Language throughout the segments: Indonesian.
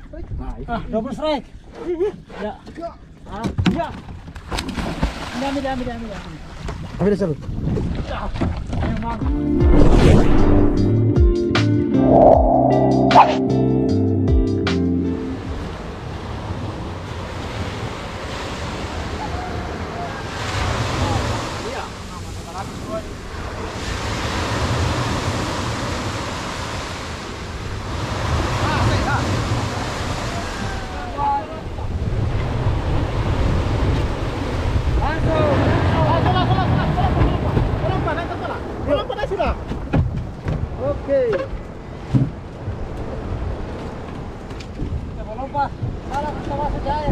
Double strike. Ya. Ya. Ambil. Ambil satu. Ayo, Mang. Oke. Jangan lupa, salah sama saja ya.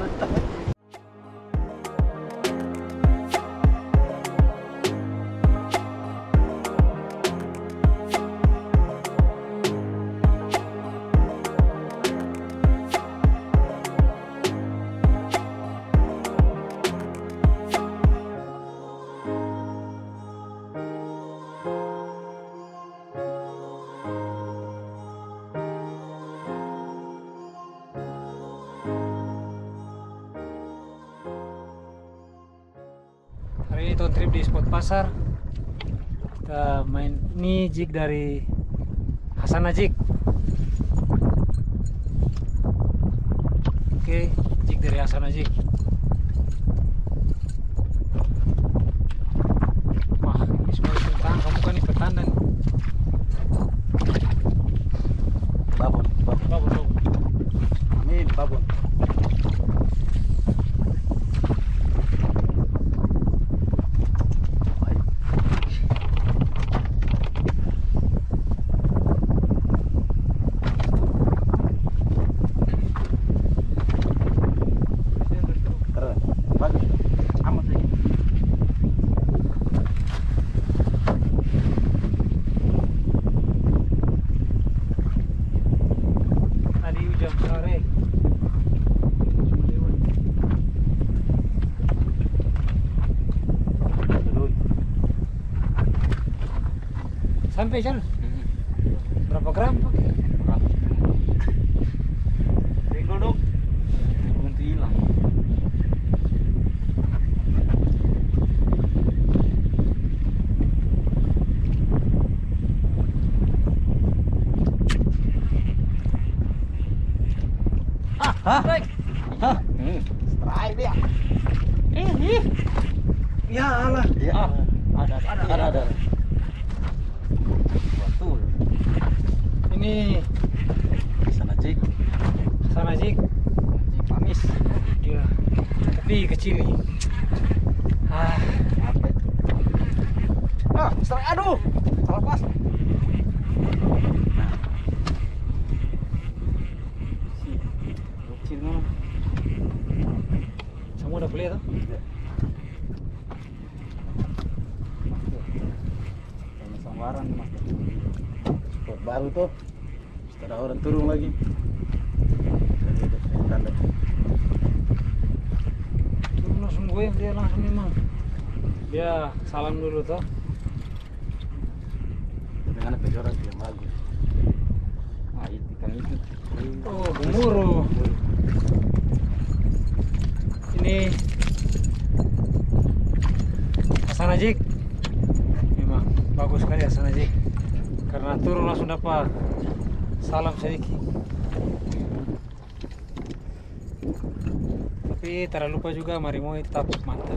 Hari ini town trip di spot pasar. Kita main ini jig dari Hasana Jig. Oke, jig dari Hasana Jig. Wah, ini semua tentang kamu kan ini petanda nih. Babon. Amin, babon. Tadi jam sore. Cuma lewat. Sampai Jan? Berapa gram? Tinggal dong. Nanti hilang. Strike. Hah? Strike dia. Ya Allah. Ya. Ada. Betul. Ini Sana jig. Hasana Jig. Jig manis. Gila. Tapi kecil nih. Strike. Aduh. Salah pas. Kecil mana? Semua udah beli tuh. Sama sambaran mas. Spot baru tuh. Setelah orang turun lagi. Jadi udah tanda. Turun langsung gue, dia langsung memang. Dia salam dulu tuh. Dengan kejoran yang bagus. Ah itu kan itu. Oh, gemuruh. Ini Hasana Jig. Memang bagus sekali Hasana Jig. Karena turun langsung dapat salam sedikit. Tapi tak lupa juga Marimoi tetap mantap.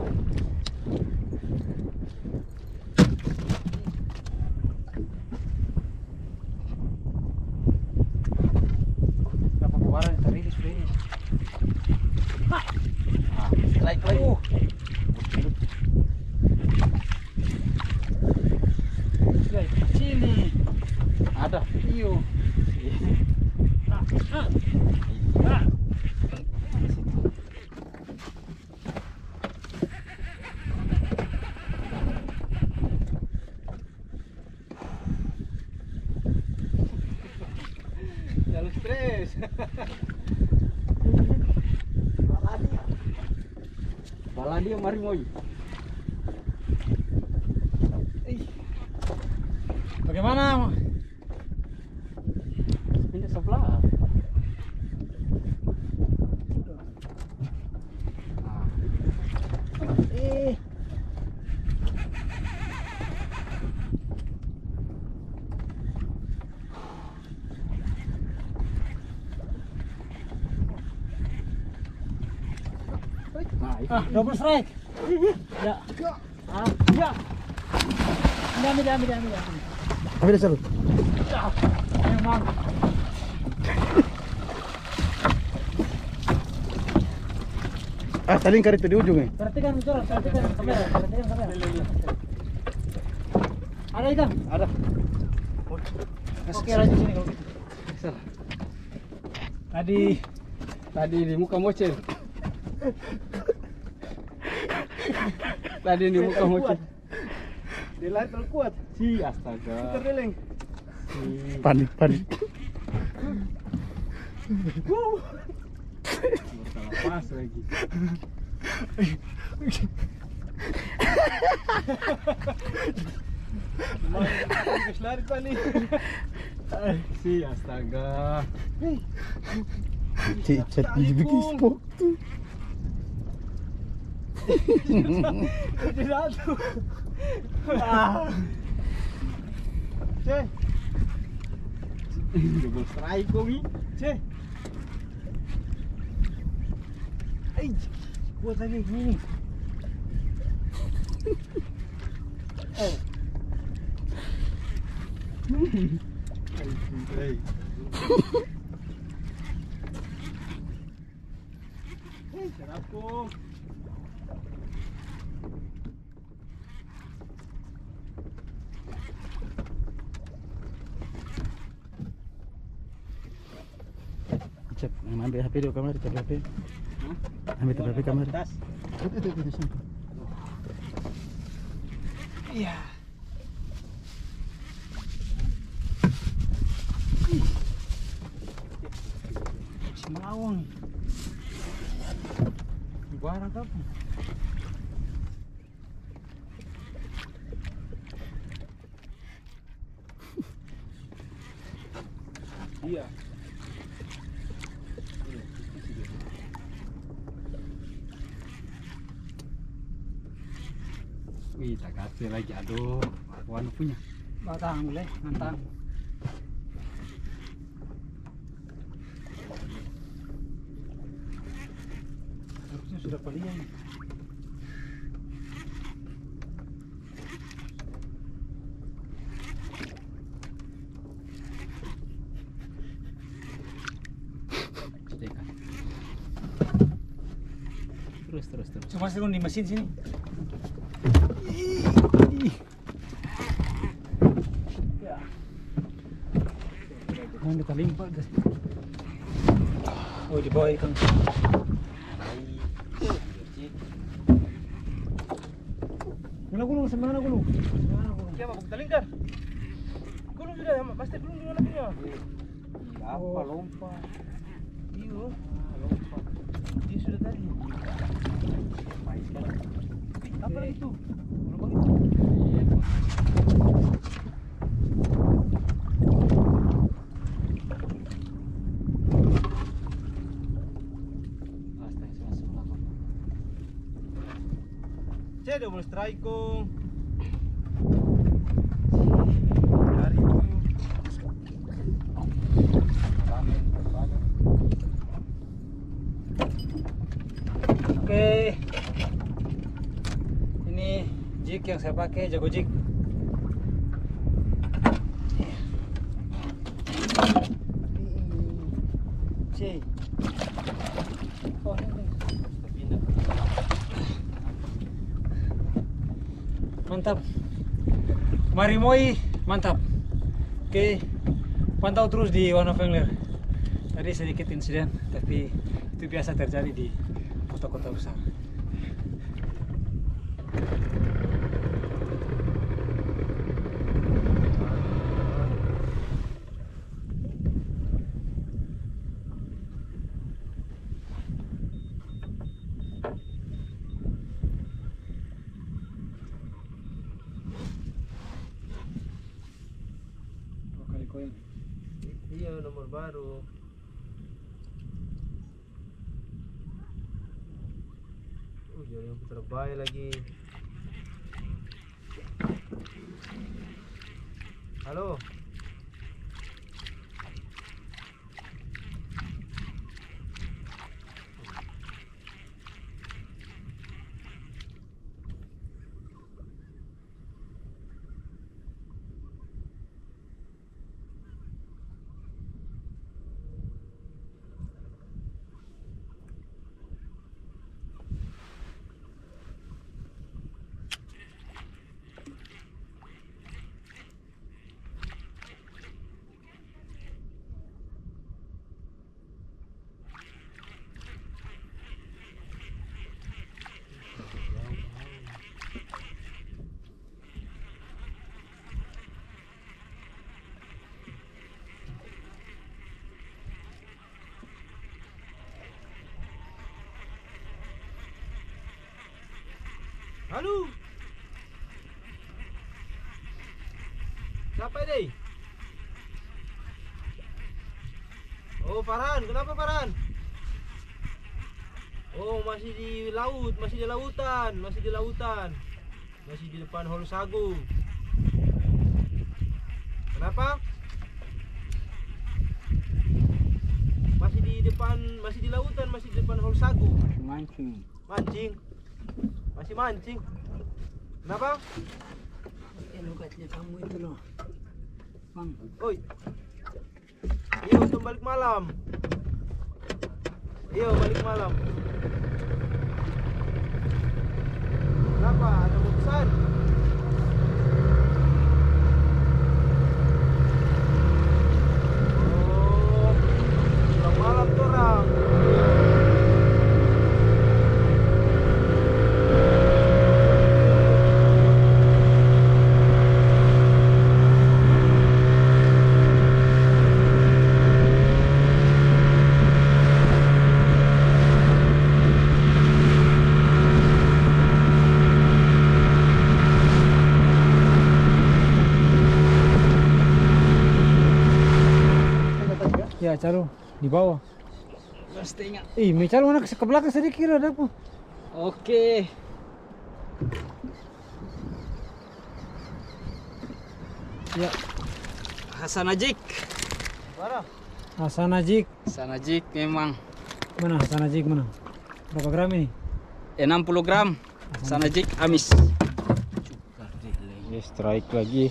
Dapat kemarin teriris ini. Strike lagi. Ya, itu kecil nih. Ada. Iyo. Jangan stres. Bala dia Marimoi. Bagaimana? Ini sebelah. Double strike. Ya. Ya. Ambil. Ambil dah selalu. Memang. Ah, lingkar itu di ujung eh. Perhatikan kamera. Ada ikan? Ada. Oke, lanjut sini kalau gitu. Tadi di muka mocel. Tadi di muka mocel. Di lain terlalu kuat. Si astaga. Terleleng. Si. Panik. Salah pas lagi. Bagus lari panik. Si astaga. Cicet di bikin spok tuh. Tidak tuh. Cek. Double strike kok ni. Cek. Buat lagi ini. Serap kok. Cek, ambil HP dulu kamera, cek HP. Ambil HP kamera. Tas. Itu sampai. Iya. Semawang. Barang apa? Iya. Wih, tak kasih lagi. Aduh, warna punya. Batang boleh, nantang. Harusnya sudah palian. Cetekan. Terus. Cuma turun di mesin sini. Mau kita limpah guys. Oh, di bawah ikan. Gulung semana gulung. Siapa kita lingkar? Gulung sudah, pasti belum di mana punya. Apa lompat? Iyo, Lompat. dia sudah tadi. Baik sekali. Apa lagi tuh? Lubang itu. Cek double strike kong. Dari itu. Oke. Ini jig yang saya pakai, jago jig. Cek. Oh, ini. Mantap. Marimoi, mantap. Oke. Pantau terus di One of Angler. Tadi sedikit insiden, tapi itu biasa terjadi di kota-kota besar. Dua kali koin. Iya, nomor baru. Jadi yang terbaik lagi. Halo. Halo. Siapa ini? Oh, Farhan. Kenapa Farhan? Oh, masih di laut, masih di lautan, masih di lautan. Masih di depan Holu Sagu. Kenapa? Masih di lautan, masih di depan Holu Sagu. Mancing. Mancing. Masih mancing. Kenapa? Lokatnya kamu itu loh, Bang. Oi. Iyo, untuk balik malam. Iyo, balik malam. Kenapa? Ada pesan? Oh, pulang malam tuh orang. Ya, calo di bawah. Pastinya. Ih, calo mana ke belakang sedikit ada apa? Oke. Ya, Hasan Ajik. Mana? Hasan Ajik. Hasan Ajik memang Mana Hasan Ajik mana? Berapa gram ini? 60 gram. Hasan Ajik amis. Strike lagi.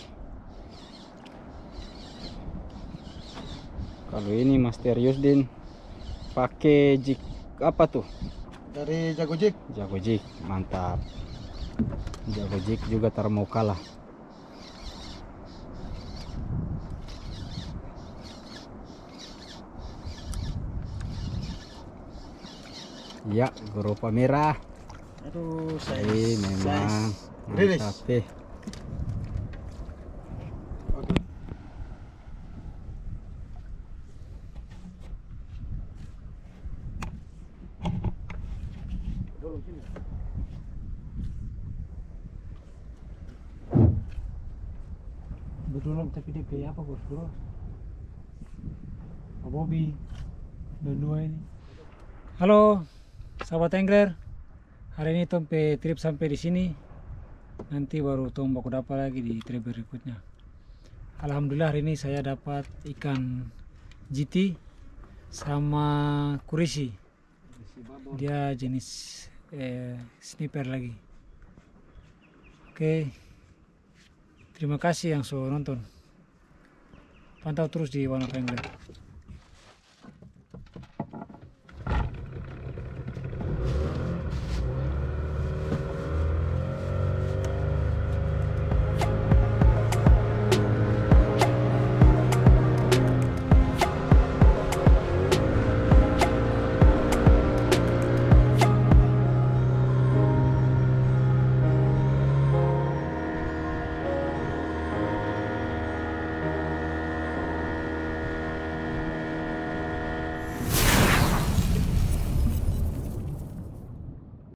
Kalau ini Master Yusdin pakai jig apa tuh? Dari Jago Jig. Jago jig, mantap. Jago jig juga tar mau kalah. Ya, grupa merah. Aduh, Memang Rilis. mantap deh. Betulan tapi dia kayak apa bos bro? Pak Bobby, dua ini. Halo, sahabat angler. Hari ini Tom trip sampai di sini. Nanti baru Tom baku dapat lagi di trip berikutnya. Alhamdulillah hari ini saya dapat ikan GT sama kurisi. Dia jenis sniper lagi. Oke. Terima kasih yang sudah nonton. Pantau terus di One of Angler.